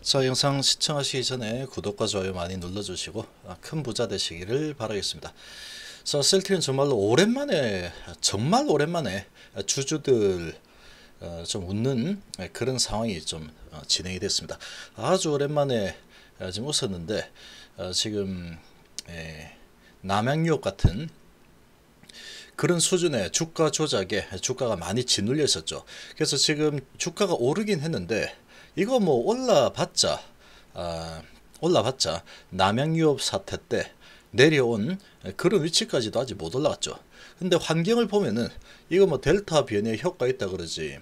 자, 영상 시청하시기 전에 구독과 좋아요 많이 눌러주시고 큰 부자 되시기를 바라겠습니다. 자, 셀트리온 정말 오랜만에 주주들 좀 웃는 그런 상황이 좀 진행이 됐습니다. 아주 오랜만에 좀 웃었는데 지금 남양유업 같은 그런 수준의 주가 조작에 주가가 많이 짓눌려 있었죠. 그래서 지금 주가가 오르긴 했는데 이거 뭐 올라봤자 남양유업 사태 때 내려온 그런 위치까지도 아직 못 올라갔죠. 근데 환경을 보면은 이거 뭐 델타 변이에 효과 있다 그러지.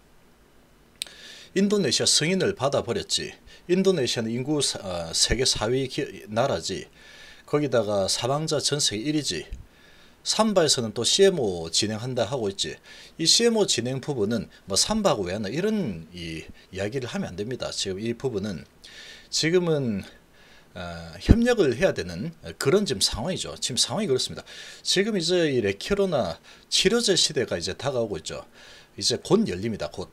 인도네시아 승인을 받아버렸지. 인도네시아는 인구 세계 4위 나라지. 거기다가 사망자 전 세계 1위지. 삼바에서는 또 CMO 진행한다 하고 있지. 이 CMO 진행 부분은 뭐 삼바하고 왜 하나 이런 이야기를 하면 안 됩니다. 지금 이 부분은 지금은 협력을 해야 되는 그런 지금 상황이죠. 지금 상황이 그렇습니다. 지금 이제 이 레키로나 치료제 시대가 이제 다가오고 있죠. 이제 곧 열립니다. 곧.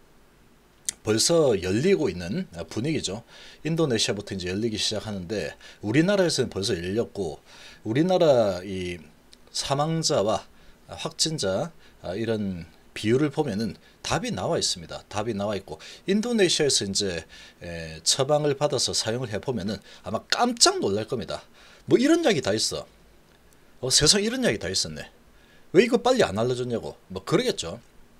벌써 열리고 있는 분위기죠. 인도네시아부터 이제 열리기 시작하는데 우리나라에서는 벌써 열렸고 우리나라 이 사망자와 확진자 이런 비율을 보면은 답이 나와 있습니다. 답이 나와 있고 인도네시아에서 이제 처방을 받아서 사용을 해 보면은 아마 깜짝 놀랄 겁니다. 뭐 이런 이야기 다 있어. 세상 이런 이야기 다 있었네. 왜 이거 빨리 안 알려줬냐고. 뭐 그러겠죠.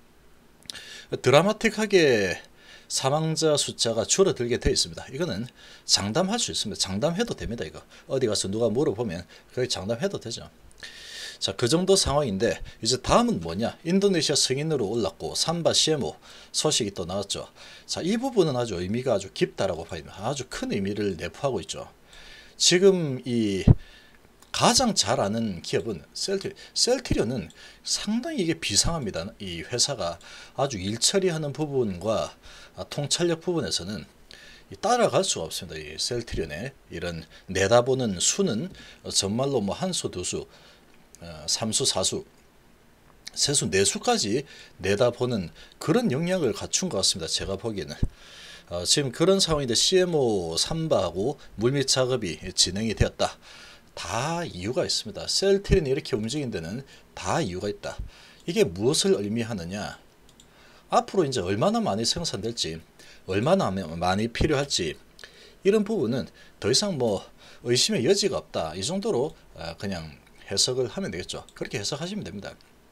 드라마틱하게 사망자 숫자가 줄어들게 되어 있습니다. 이거는 장담할 수 있습니다. 장담해도 됩니다. 이거 어디 가서 누가 물어보면 그게 장담해도 되죠. 자, 그 정도 상황인데 이제 다음은 뭐냐? 인도네시아 승인으로 올랐고 삼바 CMO 소식이 또 나왔죠. 자, 이 부분은 아주 의미가 아주 깊다라고 봐요. 아주 큰 의미를 내포하고 있죠. 지금 이 가장 잘 아는 기업은 셀트리온은 상당히 이게 비상합니다. 이 회사가 아주 일 처리하는 부분과 통찰력 부분에서는 따라갈 수가 없습니다. 이 셀트리온의 이런 내다보는 수는 정말로 뭐 한수, 두수, 삼수, 사수, 세수, 네수까지 내다보는 그런 역량을 갖춘 것 같습니다. 제가 보기에는. 지금 그런 상황인데 CMO 삼바하고 물밑 작업이 진행이 되었다. 다 이유가 있습니다. 셀트리온이 이렇게 움직인 데는 다 이유가 있다. 이게 무엇을 의미하느냐? 앞으로 이제 얼마나 많이 생산될지, 얼마나 많이 필요할지 이런 부분은 더 이상 뭐 의심의 여지가 없다. 이 정도로 그냥 해석을 하면 되겠죠. 그렇게 해석하시면 됩니다.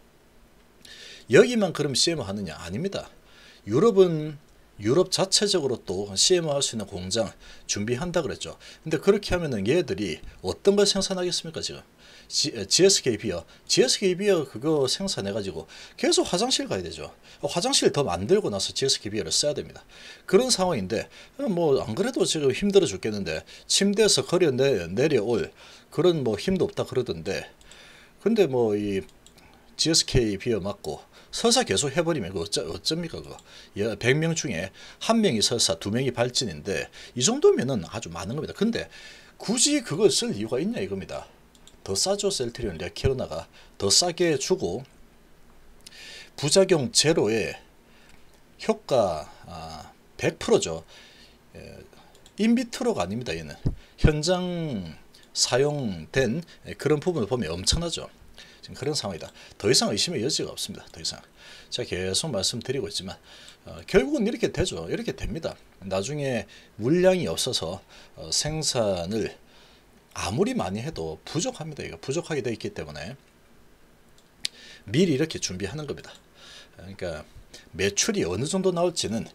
여기만 그럼 CMO 하느냐? 아닙니다. 유럽 자체적으로 또 CMO 할 수 있는 공장 준비한다 그랬죠. 근데 그렇게 하면은 얘들이 어떤 걸 생산하겠습니까? 지금 GSK 비어 그거 생산해 가지고 계속 화장실 가야 되죠. 화장실 더 만들고 나서 GSK 비어를 써야 됩니다. 그런 상황인데 뭐 안 그래도 지금 힘들어 죽겠는데 침대에서 걸어 내려올 그런 뭐 힘도 없다 그러던데, 근데 뭐 이 GSK 비어 맞고 설사 계속 해버리면 그거 어쩝니까? 그거 100명 중에 1명이 설사, 2명이 발진인데 이 정도면은 아주 많은 겁니다. 근데 굳이 그걸 쓸 이유가 있냐 이겁니다. 더 싸죠. 셀트리온 레키로나가 더 싸게 주고 부작용 제로에 효과 100%죠. 인비트로가 아닙니다. 얘는 현장 사용된 그런 부분을 보면 엄청나죠. 지금 그런 상황이다. 더 이상 의심의 여지가 없습니다. 더 이상. 제가 계속 말씀드리고 있지만 결국은 이렇게 되죠. 이렇게 됩니다. 나중에 물량이 없어서 생산을 아무리 많이 해도 부족합니다. 이거 부족하게 되어 있기 때문에 미리 이렇게 준비하는 겁니다. 그러니까 매출이 어느 정도 나올지는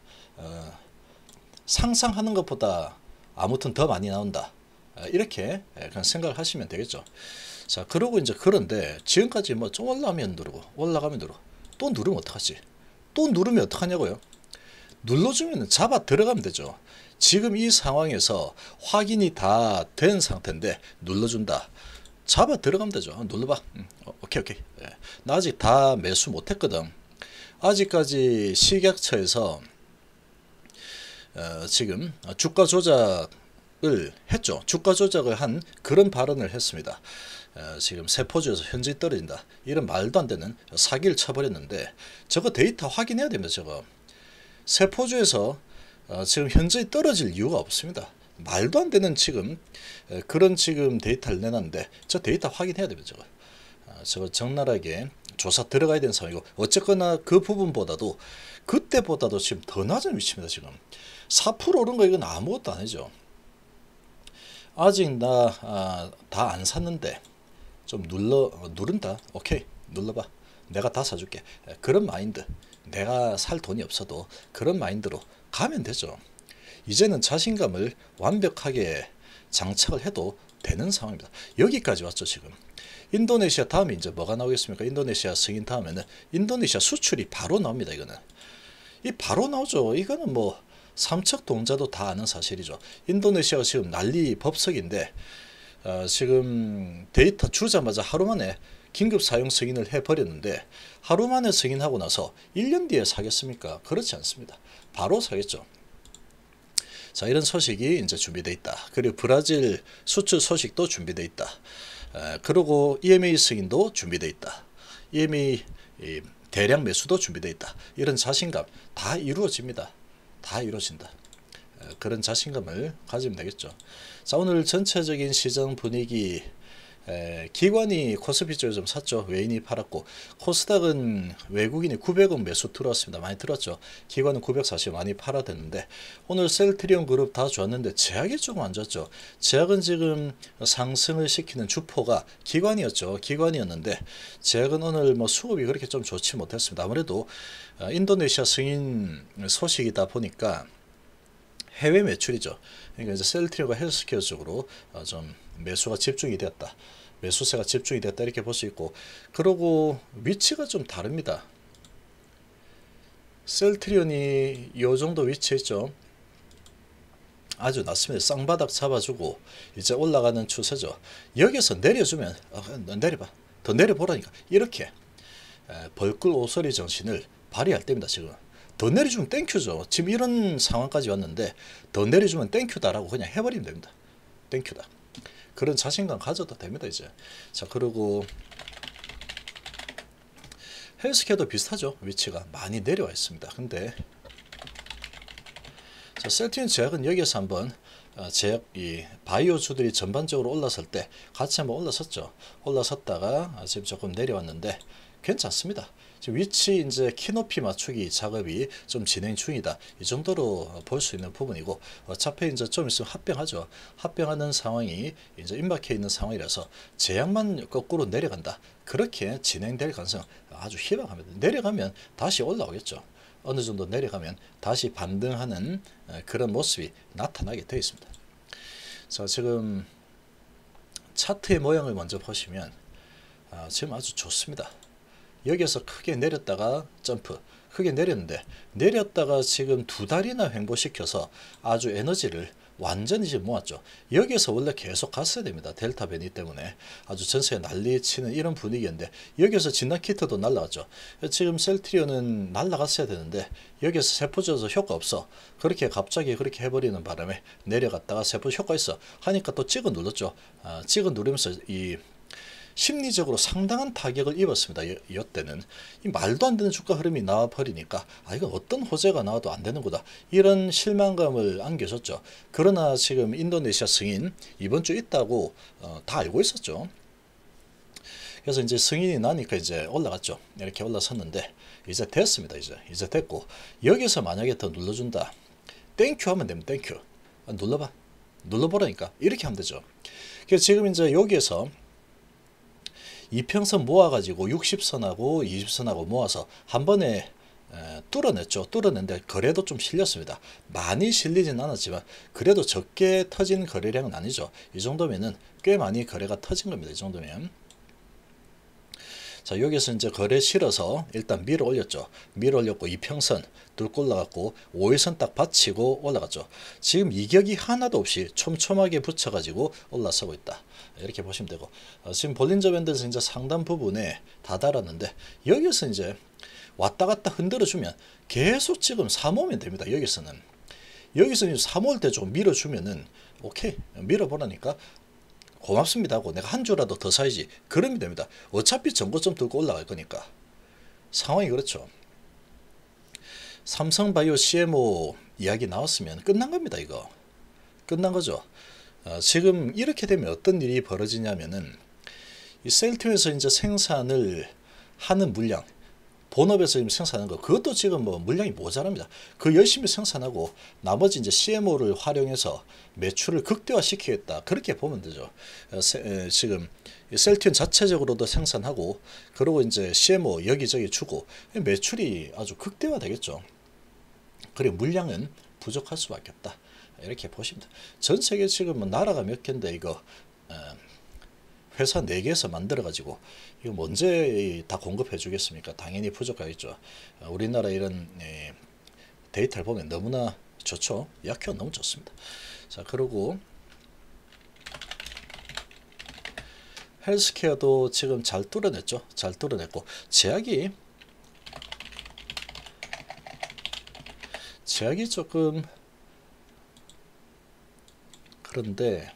상상하는 것보다 아무튼 더 많이 나온다. 이렇게 그냥 생각을 하시면 되겠죠. 자, 그러고 이제 그런데 지금까지 뭐 좀 올라가면 누르고 또 누르면 어떡하지? 또 누르면 어떡하냐고요? 눌러주면 잡아 들어가면 되죠. 지금 이 상황에서 확인이 다 된 상태인데 눌러준다. 잡아 들어가면 되죠. 눌러봐. 오케이. 나 아직 다 매수 못했거든. 아직까지 식약처에서 지금 주가 조작을 했죠. 주가 조작을 한 그런 발언을 했습니다. 지금 세포주에서 현저히 떨어진다. 이런 말도 안 되는 사기를 쳐버렸는데 저거 데이터 확인해야 됩니다. 저거 세포주에서 지금 현저히 떨어질 이유가 없습니다. 말도 안 되는 지금 그런 지금 데이터를 내놨는데 저 데이터 확인해야 됩니다. 저거 적나라하게 조사 들어가야 되는 상황이고 어쨌거나 그 부분보다도 그때보다도 지금 더 낮은 위치입니다. 지금 4% 오른 거 이건 아무것도 아니죠. 아직 나 다 안 샀는데 좀 누른다. 오케이 눌러봐. 내가 다 사줄게. 그런 마인드. 내가 살 돈이 없어도 그런 마인드로 가면 되죠. 이제는 자신감을 완벽하게 장착을 해도 되는 상황입니다. 여기까지 왔죠. 지금 인도네시아 다음에 이제 뭐가 나오겠습니까? 인도네시아 승인 다음에는 인도네시아 수출이 바로 나옵니다. 이거는 이 바로 나오죠. 이거는 뭐 삼척 동자도 다 아는 사실이죠. 인도네시아가 지금 난리 법석인데 지금 데이터 주자마자 하루 만에 긴급 사용 승인을 해버렸는데 하루 만에 승인하고 나서 1년 뒤에 사겠습니까? 그렇지 않습니다. 바로 사겠죠. 자, 이런 소식이 이제 준비되어 있다. 그리고 브라질 수출 소식도 준비되어 있다. 그리고 EMA 승인도 준비되어 있다. EMA 대량 매수도 준비되어 있다. 이런 자신감 다 이루어집니다. 다 이루어진다. 그런 자신감을 가지면 되겠죠. 자, 오늘 전체적인 시장 분위기 기관이 코스피 쪽에 좀 샀죠. 외인이 팔았고 코스닥은 외국인이 900원 매수 들어왔습니다. 많이 들어왔죠. 기관은 940 많이 팔아댔는데 오늘 셀트리온 그룹 다 좋았는데 제약이 조금 안 좋았죠. 제약은 지금 상승을 시키는 주포가 기관이었죠. 기관이었는데 제약은 오늘 뭐 수급이 그렇게 좀 좋지 못했습니다. 아무래도 인도네시아 승인 소식이다 보니까 해외 매출이죠. 그러니까 이제 셀트리온과 헬스케어 쪽으로 좀 매수가 집중이 되었다. 매수세가 집중이 됐다 이렇게 볼 수 있고 그리고 위치가 좀 다릅니다. 셀트리온이 이 정도 위치에 있죠. 아주 낮습니다. 쌍바닥 잡아주고 이제 올라가는 추세죠. 여기서 내려주면 내려봐. 더 내려보라니까. 이렇게 벌꿀 오소리 정신을 발휘할 때입니다. 지금 더 내려주면 땡큐죠. 지금 이런 상황까지 왔는데 더 내려주면 땡큐다라고 그냥 해버리면 됩니다. 땡큐다. 그런 자신감 가져도 됩니다. 이제 자, 그리고 헬스케어도 비슷하죠. 위치가 많이 내려와 있습니다. 근데 자, 셀트리온 제약은 여기에서 한번 제약 이 바이오주들이 전반적으로 올랐을 때 같이 한번 올라섰죠. 올라섰다가 지금 조금 내려왔는데 괜찮습니다. 지금 위치 이제 키높이 맞추기 작업이 좀 진행 중이다. 이 정도로 볼 수 있는 부분이고 어차피 이제 좀 있으면 합병하죠. 합병하는 상황이 이제 임박해 있는 상황이라서 제약만 거꾸로 내려간다. 그렇게 진행될 가능성 아주 희박합니다. 내려가면 다시 올라오겠죠. 어느 정도 내려가면 다시 반등하는 그런 모습이 나타나게 되어 있습니다. 자, 지금 차트의 모양을 먼저 보시면 지금 아주 좋습니다. 여기에서 크게 내렸다가 점프 크게 내렸는데 내렸다가 지금 두 달이나 횡보시켜서 아주 에너지를 완전히 지금 모았죠. 여기에서 원래 계속 갔어야 됩니다. 델타 변이 때문에 아주 전세에 난리 치는 이런 분위기인데 여기에서 진단키트도 날라갔죠. 지금 셀트리온은 날라갔어야 되는데 여기에서 세포져서 효과 없어. 그렇게 갑자기 그렇게 해버리는 바람에 내려갔다가 세포 효과 있어 하니까 또 찍어 눌렀죠. 찍어 누르면서 이 심리적으로 상당한 타격을 입었습니다. 이때는 이 말도 안 되는 주가 흐름이 나와버리니까 이건 어떤 호재가 나와도 안 되는구나 이런 실망감을 안겨줬죠. 그러나 지금 인도네시아 승인 이번 주 있다고 다 알고 있었죠. 그래서 이제 승인이 나니까 이제 올라갔죠. 이렇게 올라섰는데 이제 됐습니다. 이제 됐고 여기서 만약에 더 눌러준다. 땡큐 하면 되면 땡큐. 눌러봐. 눌러보라니까 이렇게 하면 되죠. 그래서 지금 이제 여기에서 이평선 모아가지고 60선하고 20선하고 모아서 한 번에 뚫어냈죠. 뚫어냈는데 거래도 좀 실렸습니다. 많이 실리진 않았지만 그래도 적게 터진 거래량은 아니죠. 이 정도면은 꽤 많이 거래가 터진 겁니다. 이 정도면. 자, 여기서 이제 거래 실어서 일단 밀어 올렸죠. 밀어 올렸고 이평선 뚫고 올라갔고 5일선 딱 받치고 올라갔죠. 지금 이격이 하나도 없이 촘촘하게 붙여가지고 올라서고 있다. 이렇게 보시면 되고 지금 볼린저 밴드에서 이제 상단 부분에 다 달았는데 여기서 이제 왔다 갔다 흔들어주면 계속 지금 사모으면 됩니다. 여기서는 사모을 때 좀 밀어주면은 오케이 밀어보라니까 고맙습니다 하고 내가 한 주라도 더 사야지 그러면 됩니다. 어차피 전고점 들고 올라갈 거니까 상황이 그렇죠. 삼성바이오 CMO 이야기 나왔으면 끝난 겁니다. 이거 끝난 거죠. 지금 이렇게 되면 어떤 일이 벌어지냐면은 이 셀트리온에서 이제 생산을 하는 물량, 본업에서 지금 생산하는 거, 그것도 지금 뭐 물량이 모자랍니다. 그 열심히 생산하고 나머지 이제 CMO를 활용해서 매출을 극대화시키겠다, 그렇게 보면 되죠. 지금 셀트리온 자체적으로도 생산하고, 그리고 이제 CMO 여기저기 주고 매출이 아주 극대화 되겠죠. 그리고 물량은 부족할 수밖에 없다, 이렇게 보시면 돼요. 전 세계 지금 뭐 나라가 몇 개인데 이거 회사 4개에서 만들어가지고 이거 언제 다 공급해 주겠습니까? 당연히 부족하겠죠. 우리나라 이런 데이터를 보면 너무나 좋죠. 약효가 너무 좋습니다. 자, 그리고 헬스케어도 지금 잘 뚫어냈죠. 잘 뚫어냈고 제약이 조금 그런데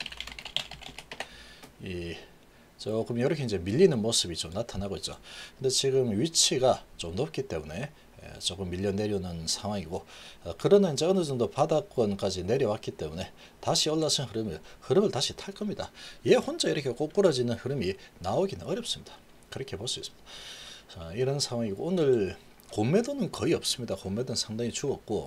조금 이렇게 이제 밀리는 모습이 좀 나타나고 있죠. 근데 지금 위치가 좀 높기 때문에 조금 밀려 내려오는 상황이고, 그러나 이제 어느 정도 바닥권까지 내려왔기 때문에 다시 올라선 흐름을 다시 탈 겁니다. 얘 혼자 이렇게 꼬꾸라지는 흐름이 나오기는 어렵습니다. 그렇게 볼 수 있습니다. 자, 이런 상황이고, 오늘 공매도는 거의 없습니다. 공매도는 상당히 죽었고,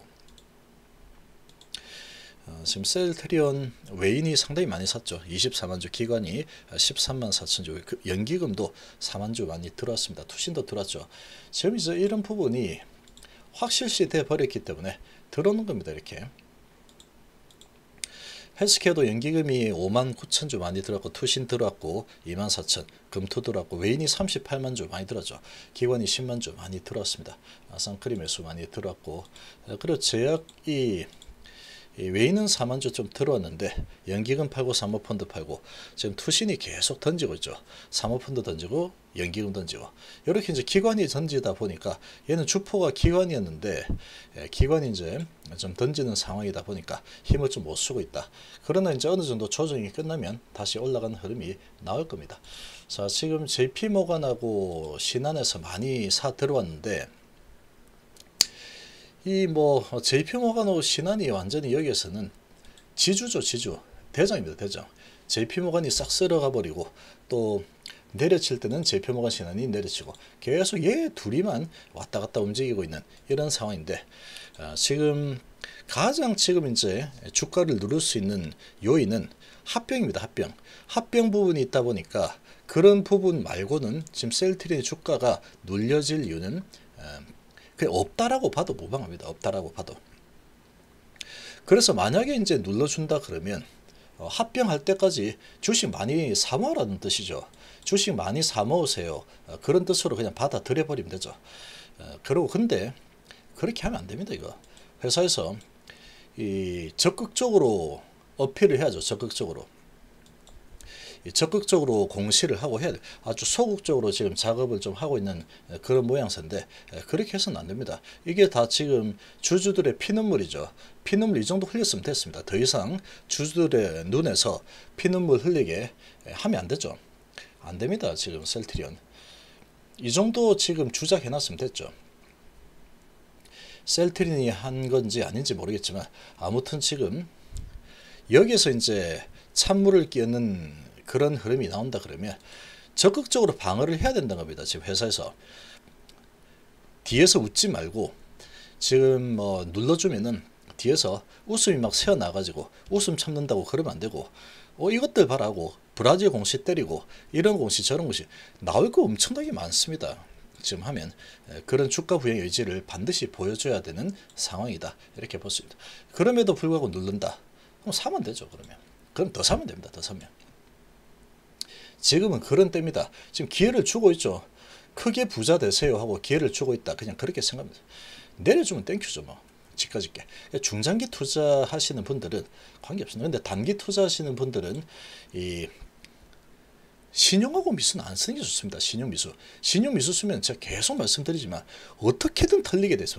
지금 셀트리온 외인이 상당히 많이 샀죠. 24만 주, 기관이 13만 4천 주, 그 연기금도 4만 주 많이 들어왔습니다. 투신도 들어왔죠. 지금 이제 이런 부분이 확실시 돼 버렸기 때문에 들어오는 겁니다. 이렇게 헬스케어도 연기금이 5만 9천 주 많이 들어왔고, 투신 들어왔고 2만 4천, 금토 들어왔고, 외인이 38만 주 많이 들어왔죠. 기관이 10만 주 많이 들어왔습니다. 선크림 매수 많이 들어왔고, 그리고 제약이 외인은 4만 주 좀 들어왔는데 연기금 팔고 사모펀드 팔고 지금 투신이 계속 던지고 있죠. 사모펀드 던지고 연기금 던지고, 이렇게 이제 기관이 던지다 보니까 얘는 주포가 기관이었는데 기관이 이제 좀 던지는 상황이다 보니까 힘을 좀 못 쓰고 있다. 그러나 이제 어느 정도 조정이 끝나면 다시 올라가는 흐름이 나올 겁니다. 자, 지금 JP모간하고 신한에서 많이 사 들어왔는데, 이 뭐 JP모간하고 신한이 완전히 여기에서는 지주죠. 지주 대장입니다. 대장. JP모간이 싹 쓸어가 버리고 또 내려칠 때는 JP모간 신한이 내려치고 계속 얘 둘이만 왔다 갔다 움직이고 있는 이런 상황인데, 지금 가장 지금 이제 주가를 누를 수 있는 요인은 합병입니다. 합병 부분이 있다 보니까 그런 부분 말고는 지금 셀트리온의 주가가 눌려질 이유는 그게 없다라고 봐도 무방합니다. 없다라고 봐도. 그래서 만약에 이제 눌러준다 그러면 합병할 때까지 주식 많이 사모으라는 뜻이죠. 주식 많이 사모으세요. 그런 뜻으로 그냥 받아들여 버리면 되죠. 그리고 근데 그렇게 하면 안 됩니다. 이거 회사에서 적극적으로 어필을 해야죠. 적극적으로 공시를 하고 해야 돼요. 아주 소극적으로 지금 작업을 좀 하고 있는 그런 모양새인데, 그렇게 해서는 안 됩니다. 이게 다 지금 주주들의 피눈물이죠. 피눈물 이 정도 흘렸으면 됐습니다. 더 이상 주주들의 눈에서 피눈물 흘리게 하면 안 되죠. 안 됩니다. 지금 셀트리온 이 정도 지금 주작해 놨으면 됐죠. 셀트리온이 한 건지 아닌지 모르겠지만 아무튼 지금 여기서 이제 찬물을 끼얹는 그런 흐름이 나온다 그러면 적극적으로 방어를 해야 된다는 겁니다. 지금 회사에서 뒤에서 웃지 말고 지금 뭐 눌러주면은 뒤에서 웃음이 막 새어나가지고 웃음 참는다고 그러면 안 되고, 이것들 봐라고 브라질 공시 때리고 이런 공시 저런 공시 나올 거 엄청나게 많습니다. 지금 하면 그런 주가 부양 의지를 반드시 보여줘야 되는 상황이다, 이렇게 볼 수 있다. 그럼에도 불구하고 누른다, 그럼 사면 되죠. 그럼 더 사면 됩니다. 더 사면. 지금은 그런 때입니다. 지금 기회를 주고 있죠. 크게 부자 되세요 하고 기회를 주고 있다, 그냥 그렇게 생각합니다. 내려주면 땡큐죠. 뭐 집까짓게. 중장기 투자하시는 분들은 관계없습니다. 근데 단기 투자하시는 분들은 이 신용하고 미수는 안 쓰는 게 좋습니다. 신용미수 쓰면 제가 계속 말씀드리지만 어떻게든 털리게 돼 있어요.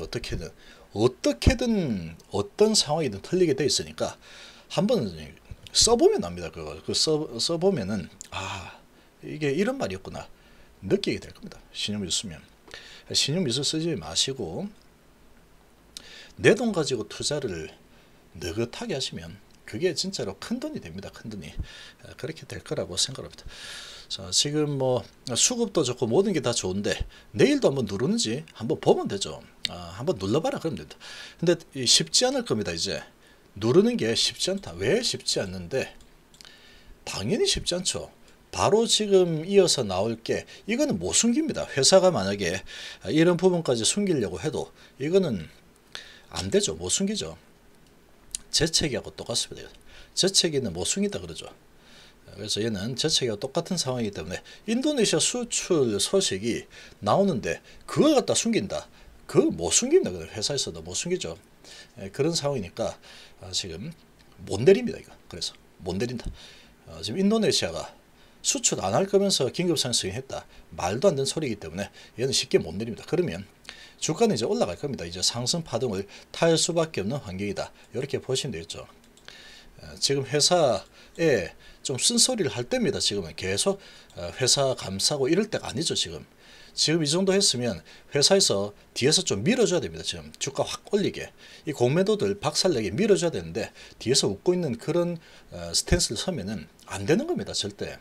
어떻게든 어떤 상황이든 털리게 돼 있으니까 한번 써보면 압니다. 그거 써보면은 이게 이런 말이었구나 느끼게 될 겁니다. 신용미수 쓰면. 신용미수 쓰지 마시고 내 돈 가지고 투자를 느긋하게 하시면 그게 진짜로 큰 돈이 됩니다. 큰 돈이. 그렇게 될 거라고 생각합니다. 자, 지금 뭐 수급도 좋고 모든 게 다 좋은데 내일도 한번 누르는지 한번 보면 되죠. 한번 눌러봐라 그러면 된다. 근데 쉽지 않을 겁니다. 이제 누르는 게 쉽지 않다. 왜 쉽지 않는데 당연히 쉽지 않죠. 바로 지금 이어서 나올 게 이거는 못 숨깁니다. 회사가 만약에 이런 부분까지 숨기려고 해도 이거는 안 되죠. 못 숨기죠. 재채기하고 똑같습니다. 재채기는 못 숨긴다 그러죠. 그래서 얘는 재채기와 똑같은 상황이기 때문에 인도네시아 수출 소식이 나오는데 그걸 갖다 숨긴다. 그거 못 숨깁니다. 회사에서도 못 숨기죠. 그런 상황이니까 지금 못 내립니다. 이거. 그래서 못 내린다. 지금 인도네시아가 수출 안 할 거면서 긴급상승 했다. 말도 안 되는 소리이기 때문에 얘는 쉽게 못 내립니다. 그러면 주가는 이제 올라갈 겁니다. 이제 상승 파동을 탈 수밖에 없는 환경이다. 이렇게 보시면 되겠죠. 지금 회사에 좀 쓴소리를 할 때입니다. 지금은 계속 회사 감싸고 이럴 때가 아니죠. 지금 이 정도 했으면 회사에서 뒤에서 좀 밀어줘야 됩니다. 지금 주가 확 올리게 이 공매도들 박살내게 밀어줘야 되는데 뒤에서 웃고 있는 그런 스탠스를 서면은 안 되는 겁니다. 절대.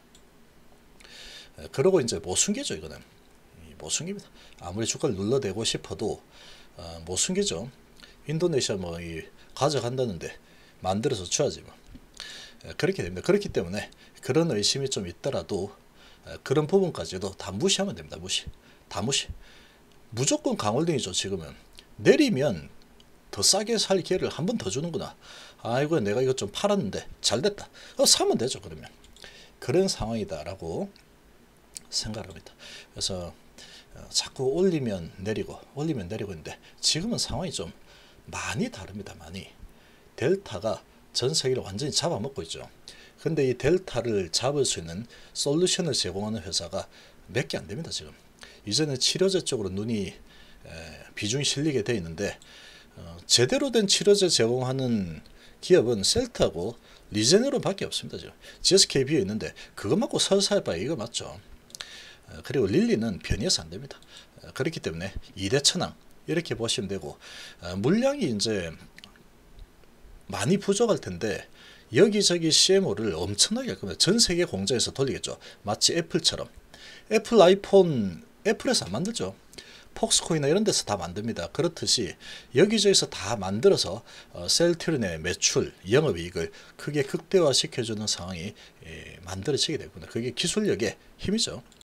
그러고 이제 못 숨기죠. 이거는 못 숨깁니다. 아무리 주가를 눌러대고 싶어도 못 숨기죠. 인도네시아 뭐 가져간다는데 만들어서 줘야지 뭐. 그렇게 됩니다. 그렇기 때문에 그런 의심이 좀 있더라도 그런 부분까지도 다 무시하면 됩니다. 다 무시. 무조건 강홀딩이죠. 지금은 내리면 더 싸게 살 기회를 한 번 더 주는구나. 아이고 내가 이거 좀 팔았는데 잘됐다. 사면 되죠. 그러면 그런 상황이다라고 생각합니다. 그래서 자꾸 올리면 내리고 있는데 지금은 상황이 좀 많이 다릅니다. 많이. 델타가 전 세계를 완전히 잡아먹고 있죠. 근데 이 델타를 잡을 수 있는 솔루션을 제공하는 회사가 몇 개 안 됩니다. 지금 이제는 치료제 쪽으로 눈이 비중이 실리게 돼 있는데 제대로 된 치료제 제공하는 기업은 셀트하고 리제네론밖에 없습니다. 지금 GSK 비어 있는데 그거 맞고 설사할 바에 이거 맞죠. 그리고 릴리는 변이해서 안 됩니다. 그렇기 때문에 2대 천왕 이렇게 보시면 되고 물량이 이제 많이 부족할 텐데 여기저기 CMO를 엄청나게 할 겁니다. 전 세계 공장에서 돌리겠죠. 마치 애플처럼. 애플 아이폰 애플에서 안 만들죠. 폭스코이나 이런 데서 다 만듭니다. 그렇듯이 여기저기서 다 만들어서 셀트린의 매출, 영업이익을 크게 극대화시켜주는 상황이 만들어지게 되군요. 그게 기술력의 힘이죠.